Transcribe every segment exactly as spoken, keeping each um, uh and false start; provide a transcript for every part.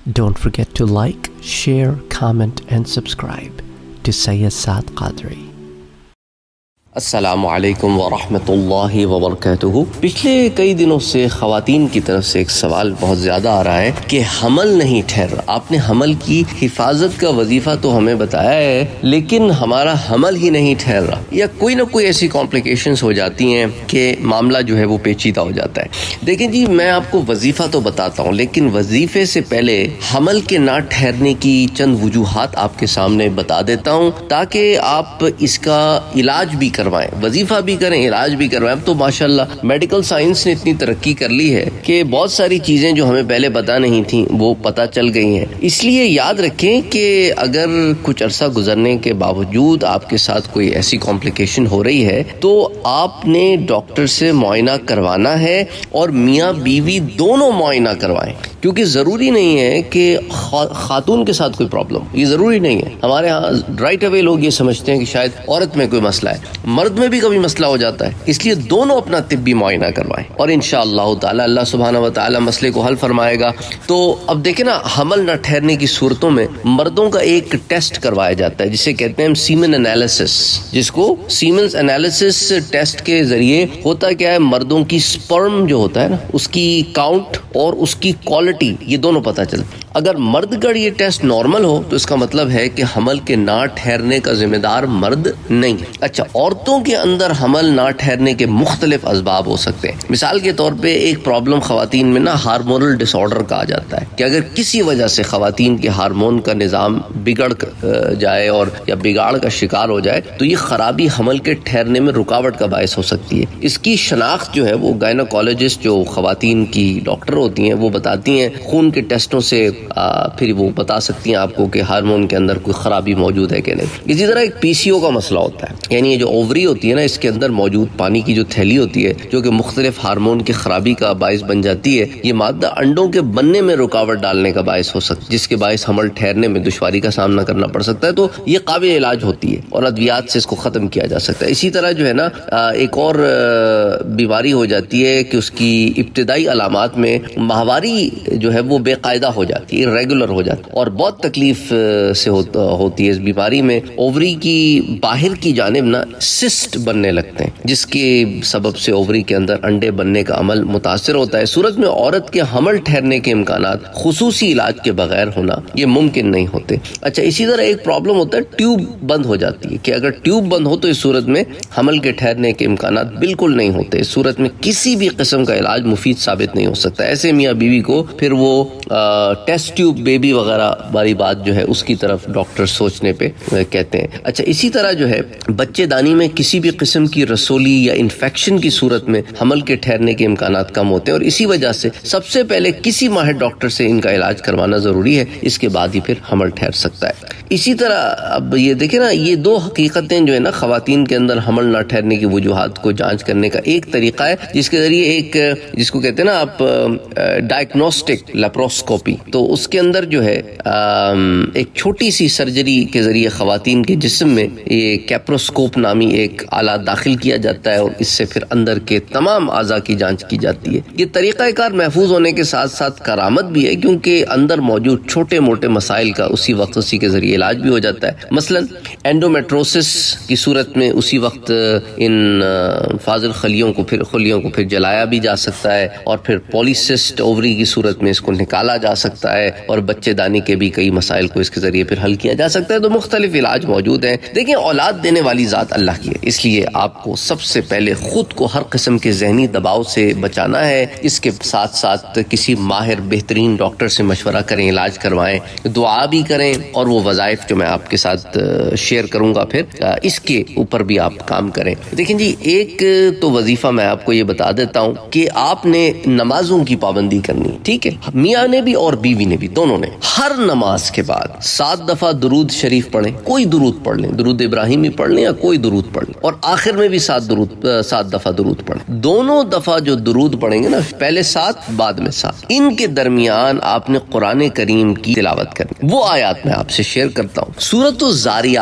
Don't forget to like, share, comment and subscribe to Sayyid Saad Qadri. السلام علیکم ورحمۃ اللہ وبرکاتہ۔ پچھلے کئی دنوں سے خواتین کی طرف سے ایک سوال بہت زیادہ آ رہا ہے کہ حمل نہیں ٹھہر رہا۔ آپ نے حمل کی حفاظت کا وظیفہ تو ہمیں بتایا ہے لیکن ہمارا حمل ہی نہیں ٹھہر رہا، یا کوئی نہ کوئی ایسی کمپلیکیشنز ہو جاتی ہیں کہ معاملہ جو ہے وہ پیچیدہ ہو جاتا ہے۔ دیکھیں جی، میں آپ کو وظیفہ تو بتاتا ہوں لیکن وظیفے سے پہلے حمل کے نہ ٹھہرنے کی چند وجوہات آپ کے سامنے بتا دیتا ہوں تاکہ آپ اس کا علاج بھی کروائیں، وظیفہ بھی کریں، علاج بھی کروائیں۔ اب تو ماشاءاللہ میڈیکل سائنس نے اتنی ترقی کر لی ہے کہ بہت ساری چیزیں جو ہمیں پہلے پتہ نہیں تھیں وہ پتہ چل گئی ہیں۔ اس لیے یاد رکھیں کہ اگر کچھ عرصہ گزرنے کے باوجود آپ کے ساتھ کوئی ایسی کمپلیکیشن ہو رہی ہے تو آپ نے ڈاکٹر سے معائنہ کروانا ہے، اور میاں بیوی دونوں معائنہ کروائیں، کیونکہ ضروری نہیں ہے کہ خاتون کے ساتھ کوئی پرابلم، یہ ضروری نہیں ہے۔ ہمارے ہاں رائٹ اوے لوگ یہ سمجھتے ہیں کہ شاید عورت میں کوئی مسئلہ ہے، مرد میں بھی کبھی مسئلہ ہو جاتا ہے، اس لیے دونوں اپنا طبی معائنہ کروائیں، اور انشاءاللہ تعالی اللہ سبحانہ و تعالی مسئلے کو حل فرمائے گا۔ تو اب دیکھیں نا، حمل نہ ٹھہرنے کی صورتوں میں مردوں کا ایک ٹیسٹ کروایا جاتا ہے جسے کہتے ہیں سیمن انالیسس، جس کو سیمنز انالیسس ٹیسٹ کے ذریعے ہوتا کیا ہے، مردوں کی سپرم جو ہوتا ہے نا، اس کی کاؤنٹ اور اس کی کوالٹی یہ دونوں پتہ چلتا ہے۔ اگر مرد کا یہ ٹیسٹ نارمل ہو تو اس کا مطلب ہے کہ حمل کے نہ ٹھہرنے کا ذمہ دار مرد نہیں۔ اچھا، عورتوں کے اندر حمل نہ ٹھہرنے کے مختلف اسباب ہو سکتے ہیں۔ مثال کے طور پہ ایک پرابلم خواتین میں نا ہارمونل ڈس آرڈر کہا جاتا ہے، کہ اگر کسی وجہ سے خواتین کے ہارمون کا نظام بگڑ جائے اور یا بگاڑ کا شکار ہو جائے تو یہ خرابی حمل کے ٹھہرنے میں رکاوٹ کا باعث ہو سکتی ہے۔ اس کی شناخت جو ہے وہ گائنوکالوجسٹ جو خواتین کی ڈاکٹر ہوتی ہیں وہ بتاتی ہیں، خون کے ٹیسٹوں سے آ, پھر وہ بتا سکتی ہیں آپ کو کہ ہارمون کے اندر کوئی خرابی موجود ہے کہ نہیں۔ اسی طرح ایک پی سی او کا مسئلہ ہوتا ہے، یعنی یہ جو اووری ہوتی ہے نا، اس کے اندر موجود پانی کی جو تھیلی ہوتی ہے جو کہ مختلف ہارمون کی خرابی کا باعث بن جاتی ہے، یہ مادہ انڈوں کے بننے میں رکاوٹ ڈالنے کا باعث ہو سکتا ہے، جس کے باعث حمل ٹھہرنے میں دشواری کا سامنا کرنا پڑ سکتا ہے۔ تو یہ قابل علاج ہوتی ہے اور ادویات سے اس کو ختم کیا جا سکتا ہے۔ اسی طرح جو ہے نا ایک اور بیماری ہو جاتی ہے کہ اس کی ابتدائی علامات میں ماہواری جو ہے وہ بے قاعدہ ہو جاتی ہے، ریگولر ہو جاتا ہے، اور بہت تکلیف سے ہوتی ہے۔ اس بیماری میں اووری کی باہر کی جانب نا سسٹ بننے لگتے ہیں، جس کے سبب سے اووری کے اندر انڈے بننے کا عمل متاثر ہوتا ہے۔ صورت میں عورت کے حمل ٹھہرنے کے امکانات خصوصی علاج کے بغیر ہونا یہ ممکن نہیں ہوتے۔ اچھا، اسی طرح ایک پرابلم ہوتا ہے ٹیوب بند ہو جاتی ہے، کہ اگر ٹیوب بند ہو تو اس صورت میں حمل کے ٹھہرنے کے امکانات بالکل نہیں ہوتے۔ اس صورت میں کسی بھی قسم کا علاج مفید ثابت نہیں ہو سکتا۔ ایسے میاں بیوی کو پھر وہ ٹیسٹ ٹیوب بیبی وغیرہ والی بات جو ہے اس کی طرف ڈاکٹر سوچنے پہ کہتے ہیں۔ اچھا، اسی طرح جو ہے بچے دانی میں کسی بھی قسم کی رسولی یا انفیکشن کی صورت میں حمل کے ٹھہرنے کے امکانات کم ہوتے ہیں، اور اسی وجہ سے سب سے پہلے کسی ماہر ڈاکٹر سے ان کا علاج کروانا ضروری ہے، اس کے بعد ہی پھر حمل ٹھہر سکتا ہے۔ اسی طرح اب یہ دیکھیں نا، یہ دو حقیقتیں جو ہے نا خواتین کے اندر حمل نہ ٹھہرنے کی وجوہات کو جانچ کرنے کا ایک طریقہ ہے، جس کے ذریعے ایک جس کو کہتے ہیں نا آپ ڈائگنوسٹک لیپروسکوپی، تو اس کے اندر جو ہے ایک چھوٹی سی سرجری کے ذریعے خواتین کے جسم میں یہ کیپروسکوپ نامی ایک آلہ داخل کیا جاتا ہے، اور اس سے پھر اندر کے تمام اعضاء کی جانچ کی جاتی ہے۔ یہ طریقہ کار محفوظ ہونے کے ساتھ ساتھ کرامت بھی ہے، کیونکہ اندر موجود چھوٹے موٹے مسائل کا اسی وقت اسی کے ذریعے علاج بھی ہو جاتا ہے۔ مثلا اینڈومیٹروسس کی صورت میں اسی وقت ان فاضل خلیوں کو پھر خلیوں کو پھر جلایا بھی جا سکتا ہے، اور پھر پولیسسٹ اووری کی صورت میں اس کو نکالا جا سکتا ہے، اور بچے دانی کے بھی کئی مسائل کو اس کے ذریعے پھر حل کیا جا سکتا ہے۔ تو مختلف علاج موجود ہیں۔ دیکھیں، اولاد دینے والی ذات اللہ کی ہے، اس لیے آپ کو سب سے پہلے خود کو ہر قسم کے ذہنی دباؤ سے بچانا ہے۔ اس کے ساتھ ساتھ کسی ماہر بہترین ڈاکٹر سے مشورہ کریں، علاج کروائیں، دعا بھی کریں، اور وہ وظائف جو میں آپ کے ساتھ شیئر کروں گا پھر اس کے اوپر بھی آپ کام کریں۔ دیکھیں جی، ایک تو وظیفہ میں آپ کو یہ بتا دیتا ہوں کہ آپ نے نمازوں کی پابندی کرنی، ٹھیک ہے؟ میاں نے بھی اور بیوی نے بھی، دونوں نے ہر نماز کے بعد سات دفعہ درود شریف پڑھیں، کوئی درود پڑھ لیں، درود ابراہیمی پڑھ لیں یا کوئی درود پڑھ لیں، اور آخر میں بھی سات درود سات دفعہ درود پڑھیں۔ دونوں دفعہ جو درود پڑھیں گے نا، پہلے سات بعد میں سات، ان کے درمیان آپ نے قرآن کریم کی تلاوت کرنی۔ وہ آیات میں آپ سے شیئر کرتا ہوں۔ سورۃ الزاریات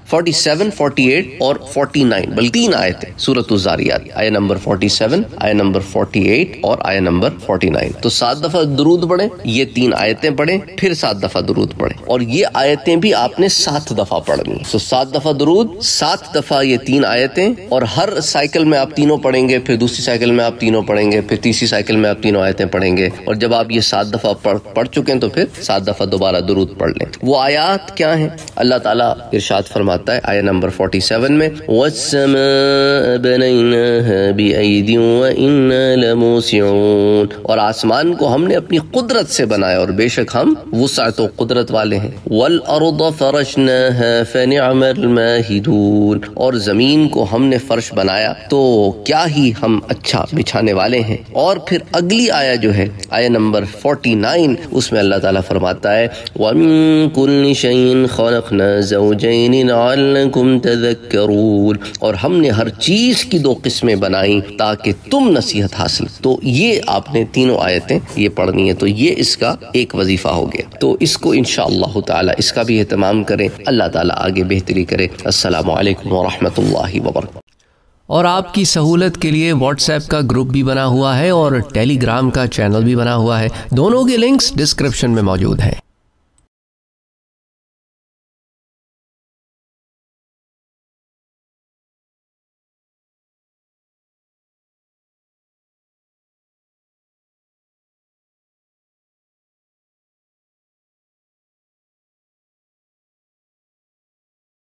सैंतालीस, अड़तालीस और उनचास, बल्कि तीन आयतें सूरत الزاریات, آیت نمبر सैंतालीس, آیت نمبر अड़तालीस اور آیت نمبر उनचाس. تو سات دفعہ درود پڑھیں, یہ تین آیتیں پڑھیں, پھر سات دفعہ درود پڑھیں, اور یہ آیتیں بھی آپ نے سات دفعہ پڑھنی. تو سات دفعہ درود, سات دفعہ یہ تین آیتیں, اور ہر سائیکل میں آپ تینوں پڑھیں گے, پھر دوسری سائیکل میں آپ تینوں پڑھیں گے, پھر تیسری سائیکل میں آپ تینوں آیتیں پڑھیں گے, اور جب آپ یہ سات دفعہ پڑھ پڑھ چکے ہیں تو پھر سات دفعہ دوبارہ درود پڑھ لیں. وہ آیات کیا ہیں؟ اللہ تعالیٰ ارشاد فرماتا ہے آیت نمبر سینتالیس میں, وَالسَّمَاءَ بَنَيْنَاهَا بِأَيْدٍ وَإِنَّا لَمُوسِعُونَ, اور آسمان کو ہم نے اپنی قدرت سے بنایا اور بے شک ہم وسعت و قدرت والے ہیں. وَالْأَرْضَ فَرَشْنَاهَا فَنِعْمَ الْمَاهِدُونَ, اور زمین کو ہم نے فرش بنایا تو کیا ہی ہم اچھا بچھانے والے ہیں. اور پھر اگلی آیت جو ہے آیت نمبر انچاس, اس میں اللہ تعالیٰ فرماتا ہے وَمِن كُلِّ شَيْءٍ خَلَقْنَا زَوْجَيْنِ لَعَلَّكُمْ تَذَكَّرُونَ, اور ہم نے ہر چیز کی دو قسمیں بنائیں تاکہ تم نصیحت حاصل. تو یہ آپ نے تینوں آیتیں یہ پڑھنی ہے, تو یہ اس کا ایک وظیفہ ہو گیا. تو اس کو انشاءاللہ تعالی اس کا بھی اہتمام کریں. اللہ تعالیٰ آگے بہتری کرے. السلام علیکم ورحمۃ اللہ وبرکاتہ. اور آپ کی سہولت کے لیے واٹس ایپ کا گروپ بھی بنا ہوا ہے اور ٹیلی گرام کا چینل بھی بنا ہوا ہے. دونوں کے لنکس ڈسکرپشن میں موجود ہیں.